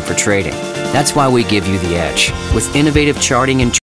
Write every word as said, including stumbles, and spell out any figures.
for trading. That's why we give you the edge with innovative charting and